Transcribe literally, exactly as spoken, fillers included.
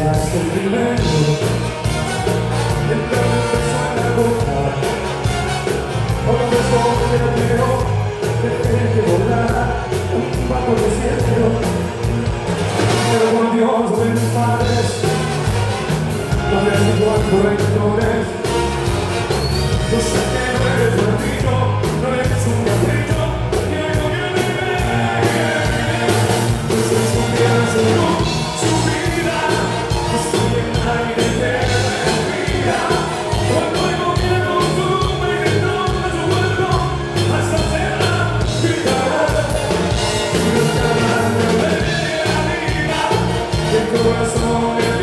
besaste primero, entrando un beso en la boca, otro beso que no quiero, dejé que volara un bajo desierto. Pero por Dios de mis padres, no me has igual correctores. Yo sé que no eres blandito, no eres un capricho, que no viene bien. Pues es confianza, no, su vida, estoy en el aire que me respira. Cuando el gobierno consume y que toma su vuelo, hasta hacerla gritar. Y los caballos de la vida, y el corazón